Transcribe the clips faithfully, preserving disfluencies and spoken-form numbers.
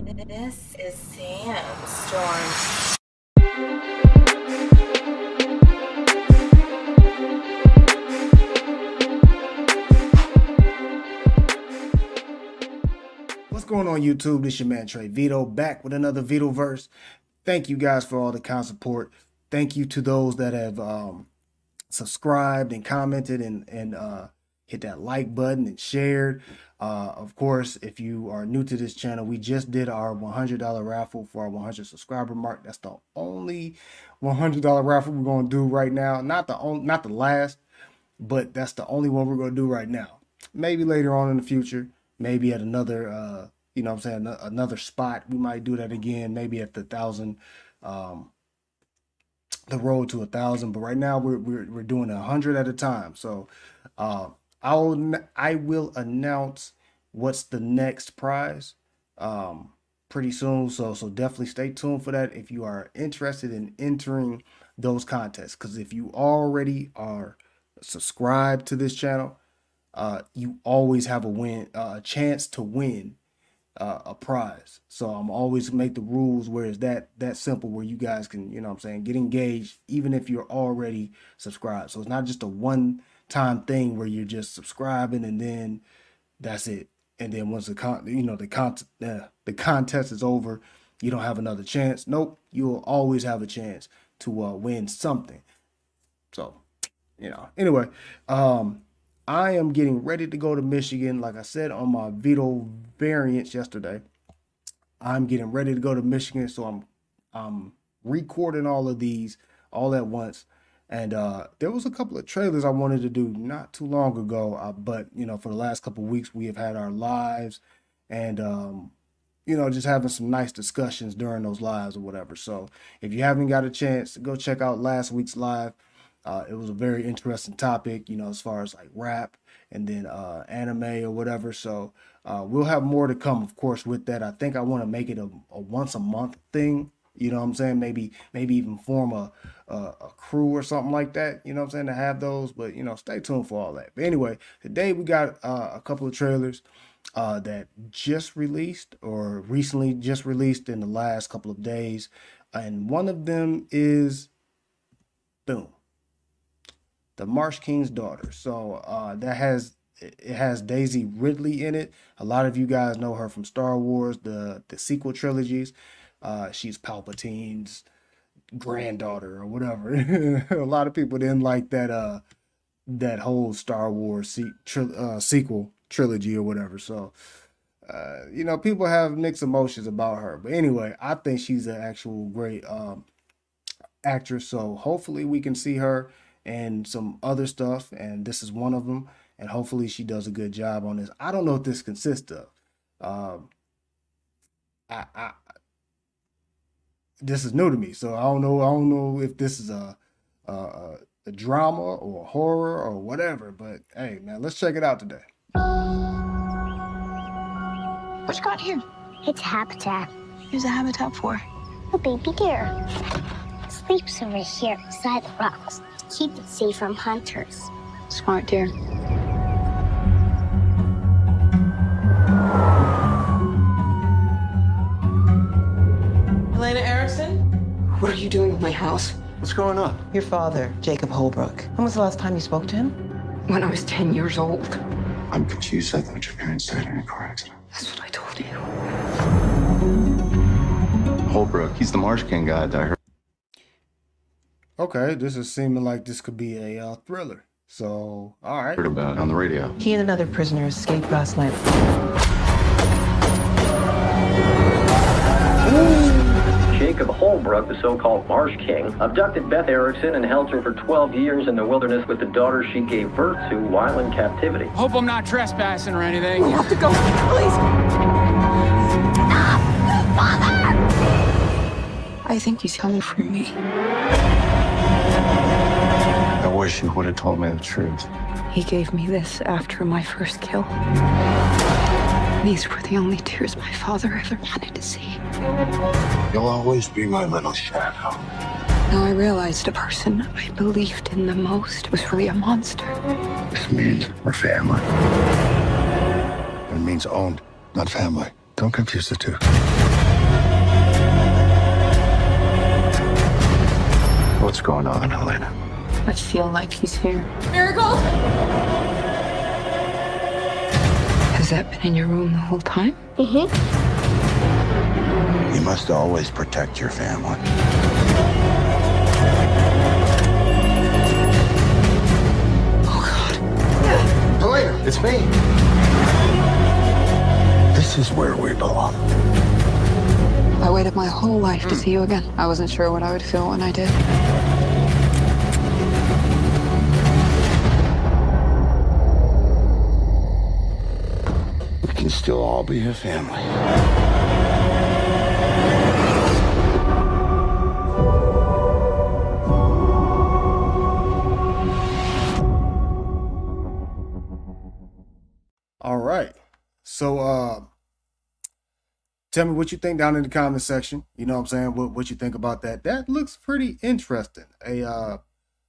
This is Sam Storm. What's going on YouTube? This your man Trey Vito back with another Vito verse. Thank you guys for all the kind support. Thank you to those that have um, subscribed and commented and, and uh, hit that like button and shared. Uh, of course, if you are new to this channel, we just did our one hundred dollar raffle for our one hundred subscriber mark. That's the only one hundred dollar raffle we're going to do right now. Not the only, not the last, but that's the only one we're going to do right now. Maybe later on in the future, maybe at another, uh, you know what I'm saying, another spot, we might do that again, maybe at the thousand, um, the road to a thousand. But right now we're, we're, we're doing a hundred at a time. So, uh, I'll, I will announce what's the next prize, um, pretty soon. So, so definitely stay tuned for that if you are interested in entering those contests. Cause if you already are subscribed to this channel, uh, you always have a win, uh, a chance to win uh, a prize. So I'm always make the rules where it's that, that simple, where you guys can, you know what I'm saying, get engaged, even if you're already subscribed. So it's not just a one time thing where you're just subscribing and then that's it. And then once the con, you know, the con, uh, the contest is over, you don't have another chance. Nope, you'll always have a chance to uh, win something. So, you know, anyway, um, I am getting ready to go to Michigan. Like I said on my Vito variants yesterday, I'm getting ready to go to Michigan. So I'm, I'm recording all of these all at once. And uh, there was a couple of trailers I wanted to do not too long ago, uh, but, you know, for the last couple of weeks, we have had our lives and, um, you know, just having some nice discussions during those lives or whatever. So if you haven't got a chance, go check out last week's live. Uh, it was a very interesting topic, you know, as far as like rap and then uh, anime or whatever. So uh, we'll have more to come, of course, with that. I think I want to make it a, a once a month thing. You know what I'm saying? Maybe, maybe even form a, a, a crew or something like that, you know what I'm saying, to have those. But, you know, stay tuned for all that. But anyway, today we got uh, a couple of trailers uh, that just released or recently just released in the last couple of days. And one of them is, boom, The Marsh King's Daughter. So uh, that has, it has Daisy Ridley in it. A lot of you guys know her from Star Wars, the, the sequel trilogies. Uh, she's Palpatine's granddaughter or whatever. A lot of people didn't like that uh that whole Star Wars se tri uh, sequel trilogy or whatever. So uh, you know, people have mixed emotions about her. But anyway, I think she's an actual great um, actress. So hopefully we can see her and some other stuff, and this is one of them. And hopefully she does a good job on this. I don't know what this consists of. Um, I. I This is new to me, so I don't know. I don't know if this is a, a a drama or a horror or whatever. But hey, man, let's check it out today. What you got here? It's habitat. Here's a habitat for A baby deer. It sleeps over here beside the rocks to keep it safe from hunters. smart deer. Elena Erickson? What are you doing with my house? What's going on? Your father, Jacob Holbrook. When was the last time you spoke to him? When I was ten years old. I'm confused. I thought your parents died in a car accident. That's what I told you. Holbrook, he's the Marsh King guy that I heard. Okay, this is seeming like this could be a uh, thriller. So, all right. Heard about it on the radio. He and another prisoner escaped last night. Jacob Holbrook, the so-called Marsh King, abducted Beth Erickson and held her for twelve years in the wilderness with the daughter she gave birth to while in captivity. Hope I'm not trespassing or anything. We have to go, please. Stop! Father! I think he's coming for me. I wish you would have told me the truth. He gave me this after my first kill. These were the only tears my father ever wanted to see. You'll always be my little shadow. Now I realized the person I believed in the most was really a monster. This means we're family. It means owned, not family. Don't confuse the two. What's going on, Helena? I feel like he's here. Miracle! Has that been in your room the whole time? Mm-hmm. You must always protect your family. Oh, God. Helena, it's me. This is where we belong. I waited my whole life to see you again. I wasn't sure what I would feel when I did. We can still all be a family. All right. So, uh, tell me what you think down in the comment section. You know what I'm saying? What, what you think about that. That looks pretty interesting. A, uh,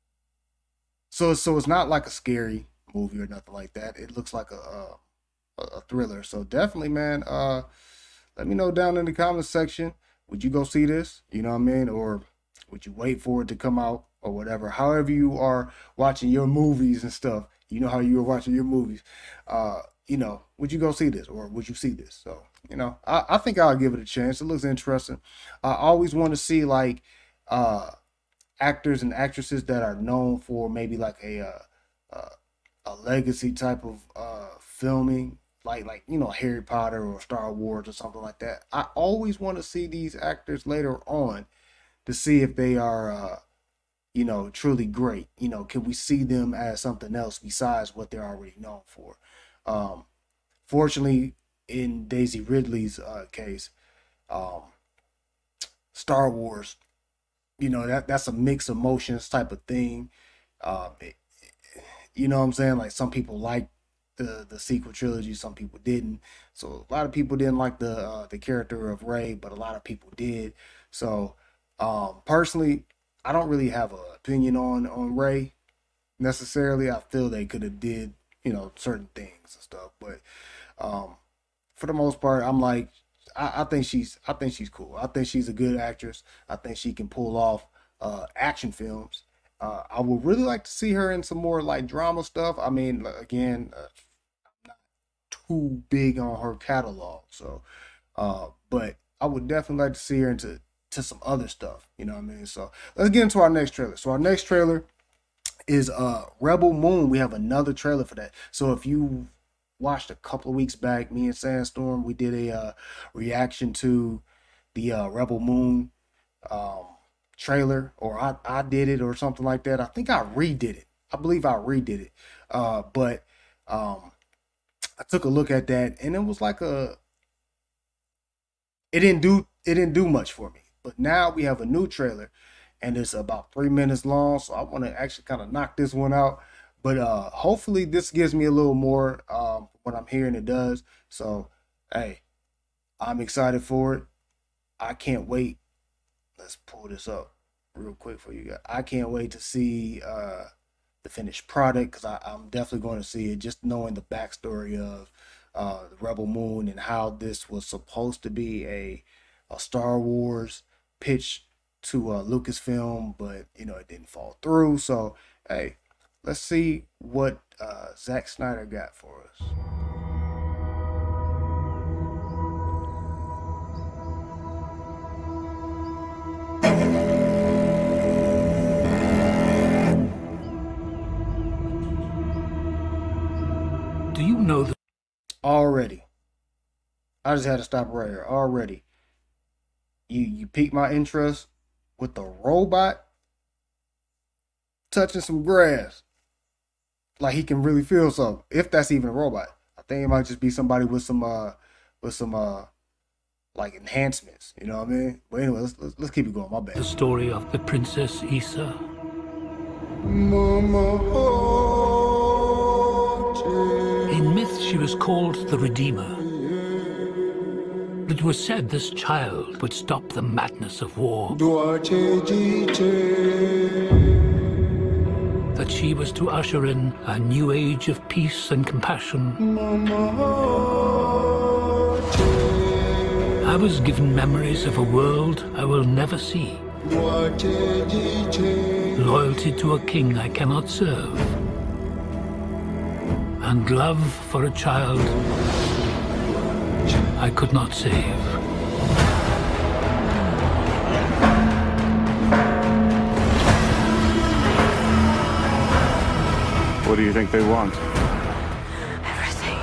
so, so it's not like a scary movie or nothing like that. It looks like a, a, a thriller. So definitely, man, uh, let me know down in the comment section. Would you go see this? You know what I mean? Or would you wait for it to come out or whatever? However you are watching your movies and stuff. You know how you are watching your movies. Uh, you know, would you go see this or would you see this? So, you know, I, I think I'll give it a chance. It looks interesting. I always want to see like uh, actors and actresses that are known for maybe like a uh, uh, a legacy type of uh, filming, like like you know Harry Potter or Star Wars or something like that. I always want to see these actors later on to see if they are, uh, you know, truly great. You know, can we see them as something else besides what they're already known for? Um, fortunately, in Daisy Ridley's uh, case, um, Star Wars, you know, that that's a mixed emotions type of thing. Um, it, it, you know what I'm saying? Like some people like the the sequel trilogy, some people didn't. So a lot of people didn't like the uh, the character of Rey, but a lot of people did. So um, personally, I don't really have an opinion on on Rey necessarily. I feel they could have did, you know, certain things and stuff, but um, for the most part, I'm like, I, I think she's, I think she's cool. I think she's a good actress. I think she can pull off uh, action films. Uh, I would really like to see her in some more like drama stuff. I mean, again, uh, I'm not too big on her catalog, so, uh, but I would definitely like to see her into to some other stuff. You know what I mean? So let's get into our next trailer. So our next trailer is uh Rebel Moon. We have another trailer for that. So if you watched a couple of weeks back, me and Sandstorm, we did a uh, reaction to the uh, Rebel Moon um, trailer, or I, I did it or something like that. I think I redid it. I believe I redid it. Uh, but um, I took a look at that and it was like a, it didn't do, it didn't do much for me. But now we have a new trailer and it's about three minutes long. So I want to actually kind of knock this one out. But uh, hopefully this gives me a little more. Um, what I'm hearing it does. So, hey, I'm excited for it. I can't wait. Let's pull this up real quick for you guys. I can't wait to see uh, the finished product, because I'm definitely going to see it. Just knowing the backstory of uh, the Rebel Moon and how this was supposed to be a, a Star Wars pitch to uh, Lucasfilm, but you know it didn't fall through. So, hey. Let's see what uh, Zack Snyder got for us. Do you know that? Already. I just had to stop right here. Already. You, you piqued my interest with the robot touching some grass. Like he can really feel something, if that's even a robot. I think it might just be somebody with some uh with some uh like enhancements, you know what I mean? But anyway, let's let's, let's keep it going. My bad. The story of the Princess Issa. In myth, she was called the Redeemer. It was said this child would stop the madness of war. That she was to usher in a new age of peace and compassion. I was given memories of a world I will never see. Loyalty to a king I cannot serve. And love for a child I could not save. What do you think they want? Everything.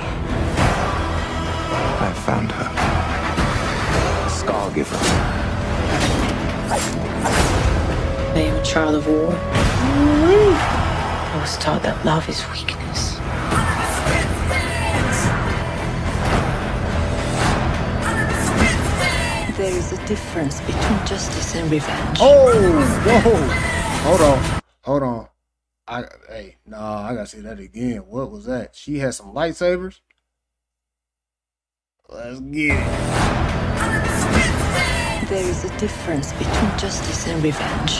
I found her. Scargiver. I am a child of war. I was taught that love is weakness. There is a difference between justice and revenge. Oh, whoa. Hold on. Hold on. I hey, nah, I gotta say that again. What was that? She had some lightsabers? Let's get it. There is a difference between justice and revenge.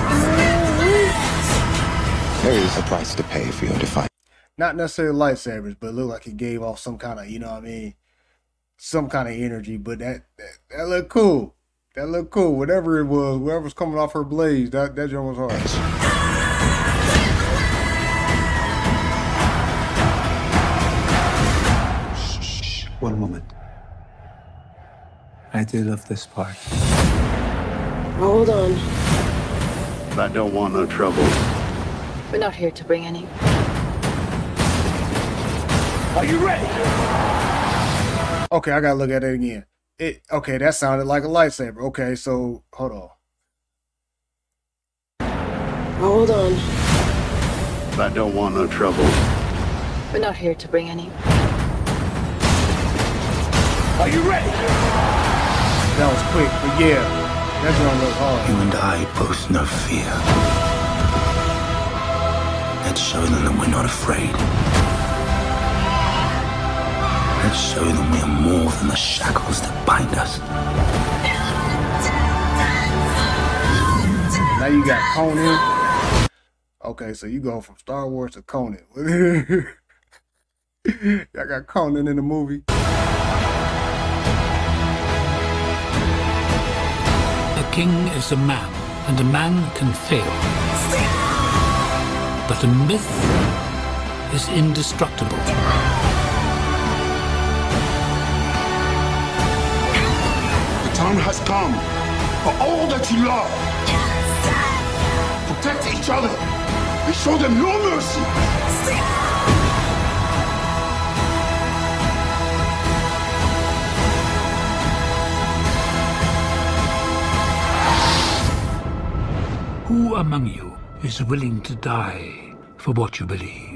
There is a price to pay for your defiance. Not necessarily lightsabers, but it looked like it gave off some kind of, you know what I mean? Some kind of energy, but that, that that looked cool. That looked cool. Whatever it was, whatever was coming off her blades, that, that joint was hard. Shh, one moment. I do love this part. Hold on. I don't want no trouble. We're not here to bring any. Are you ready? Okay, I gotta look at it again. It okay, that sounded like a lightsaber. Okay, so hold on. Hold on. I don't want no trouble. We're not here to bring any. Are you ready? That was quick, but yeah, that joint was hard. You and I boast no fear. Let's show them that we're not afraid. Let's show them we are more than the shackles that bind us. Now you got Conan. Okay, so you go from Star Wars to Conan. Y'all got Conan in the movie. A king is a man, and a man can fail. But a myth is indestructible. The time has come for all that you love. Protect each other and show them no mercy. Who among you is willing to die for what you believe?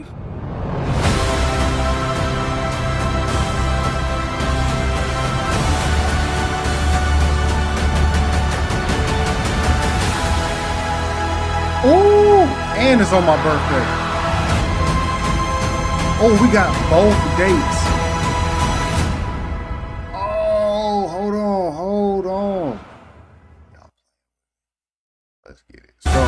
Oh, and it's on my birthday. Oh, we got both dates. Oh, hold on, hold on. Let's get it. So,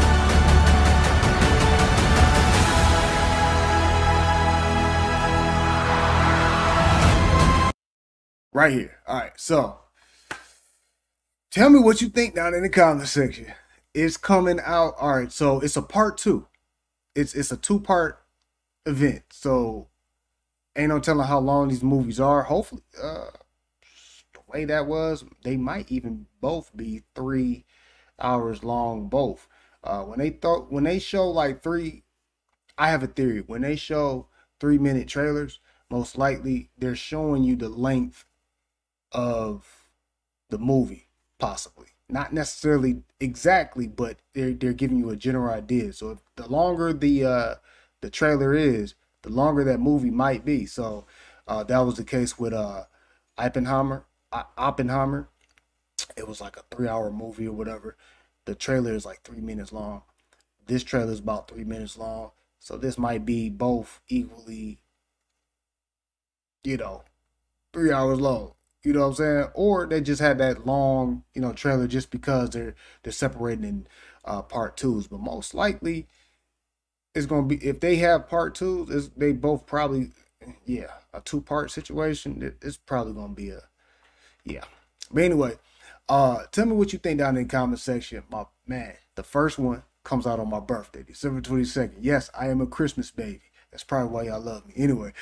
right here. All right, so tell me what you think down in the comment section. It's coming out. All right, so it's a part two. It's it's a two-part event. So ain't no telling how long these movies are. Hopefully, uh, the way that was, they might even both be three hours long. Both. Uh, when they thought when they show like three, I have a theory. When they show three-minute trailers, most likely they're showing you the length of the movie, possibly. Not necessarily exactly, but they're they're giving you a general idea. So if the longer the uh, the trailer is, the longer that movie might be. So uh, that was the case with uh, Oppenheimer. I Oppenheimer. It was like a three-hour movie or whatever. The trailer is like three minutes long. This trailer is about three minutes long. So this might be both equally, you know, three hours long. You know what I'm saying? Or they just had that long, you know, trailer just because they're they're separating in uh, part twos. But most likely, it's gonna be, if they have part twos, it's, they both probably, yeah, a two part situation. It, it's probably gonna be a, yeah. But anyway, Uh, tell me what you think down in the comment section. My man, the first one comes out on my birthday, December twenty-second. Yes, I am a Christmas baby. That's probably why y'all love me. Anyway.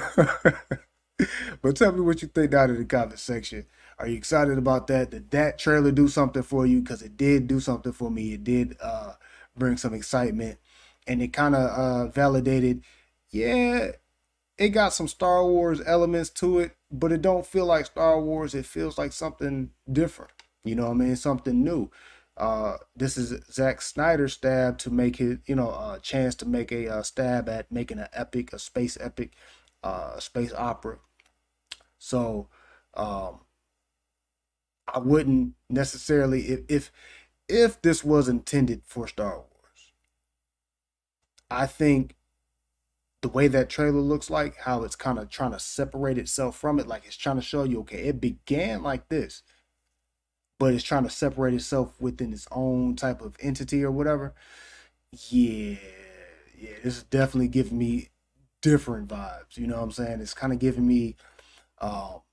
But tell me what you think down in the comment section. Are you excited about that? Did that trailer do something for you? Because it did do something for me. It did uh, bring some excitement. And it kind of uh, validated, yeah, it got some Star Wars elements to it, but it don't feel like Star Wars. It feels like something different. You know what I mean? Something new. Uh, this is Zack Snyder's stab to make it, you know, a chance to make a uh, stab at making an epic, a space epic, uh, space opera. So, um, I wouldn't necessarily, if, if, if this was intended for Star Wars, I think the way that trailer looks like, how it's kind of trying to separate itself from it, like it's trying to show you, okay, it began like this, but it's trying to separate itself within its own type of entity or whatever. Yeah, yeah, this is definitely giving me different vibes. You know what I'm saying? It's kind of giving me um,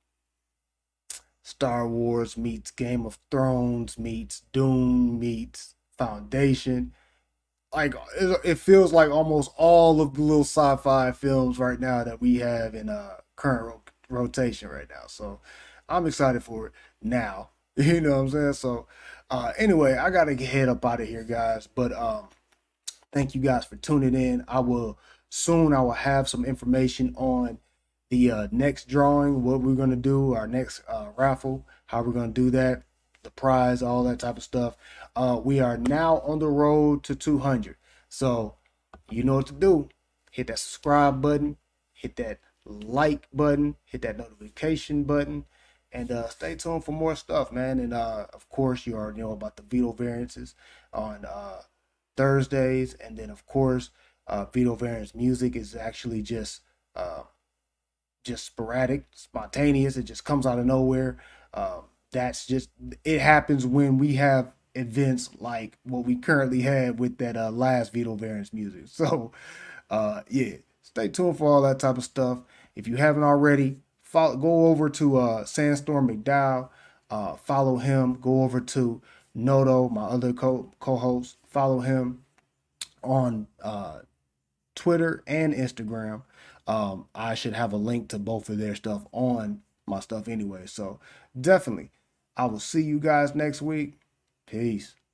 Star Wars meets Game of Thrones meets Dune meets Foundation. Like, it feels like almost all of the little sci-fi films right now that we have in uh, current ro rotation right now. So I'm excited for it now. You know what I'm saying? So uh, anyway, I got to head up out of here, guys. But um, thank you guys for tuning in. I will soon, I will have some information on the uh, next drawing, what we're going to do, our next uh, raffle, how we're going to do that, the prize, all that type of stuff. Uh, we are now on the road to two hundred. So you know what to do. Hit that subscribe button, hit that like button, hit that notification button, and uh, stay tuned for more stuff, man. And uh, of course, you already know about the Veto Variances on uh, Thursdays. And then, of course, uh, Veto Variance music is actually just uh, just sporadic, spontaneous. It just comes out of nowhere. Um, that's just, it happens when we have events like what we currently have with that uh, last Veto Variance music. So, uh, yeah, stay tuned for all that type of stuff. If you haven't already, follow, go over to uh, Sandstorm McDowell, uh, follow him. Go over to Noto, my other co co-host, follow him on uh, Twitter and Instagram. Um, I should have a link to both of their stuff on my stuff anyway. So definitely, I will see you guys next week. Peace.